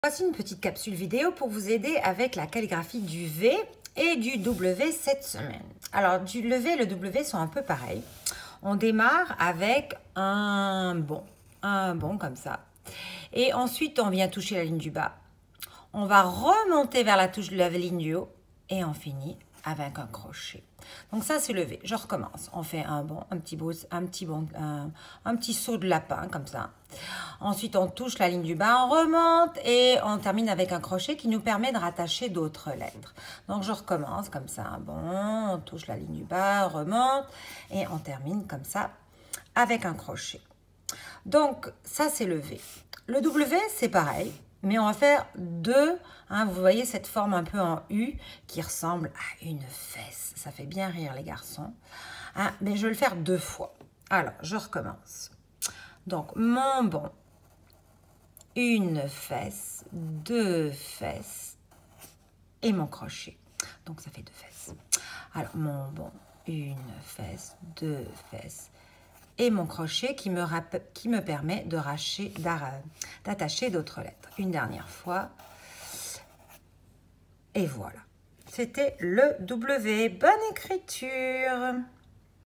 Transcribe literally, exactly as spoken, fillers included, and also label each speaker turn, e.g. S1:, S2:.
S1: Voici une petite capsule vidéo pour vous aider avec la calligraphie du V et du W cette semaine. Alors, du le V et le W sont un peu pareils. On démarre avec un bon, un bon comme ça. Et ensuite, on vient toucher la ligne du bas. On va remonter vers la touche de la ligne du haut et on finit avec un crochet. Donc ça, c'est le V. Je recommence. On fait un bond, un petit, beau, un petit, bond, un, un petit saut de lapin comme ça. Ensuite, on touche la ligne du bas, on remonte et on termine avec un crochet qui nous permet de rattacher d'autres lettres. Donc, je recommence comme ça, un bond, on touche la ligne du bas, on remonte et on termine comme ça avec un crochet. Donc, ça, c'est le V. Le W, c'est pareil, mais on va faire deux. Hein, vous voyez cette forme un peu en U qui ressemble à une fesse. Ça fait bien rire les garçons. Hein, mais je vais le faire deux fois. Alors, je recommence. Donc, mon bond, une fesse, deux fesses et mon crochet. Donc, ça fait deux fesses. Alors, mon bond, une fesse, deux fesses et mon crochet qui me, qui me permet de d'attacher d'autres lettres. Une dernière fois. Et voilà. C'était le W. Bonne écriture!